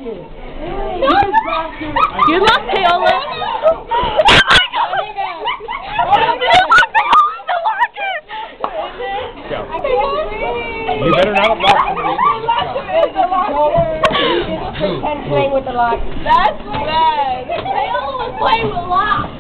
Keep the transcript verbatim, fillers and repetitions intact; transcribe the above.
locket. No. You lost Paola. Oh my God! You better not have lost somebody in Pretend playing with the lock. That's bad. Paola was playing with locks.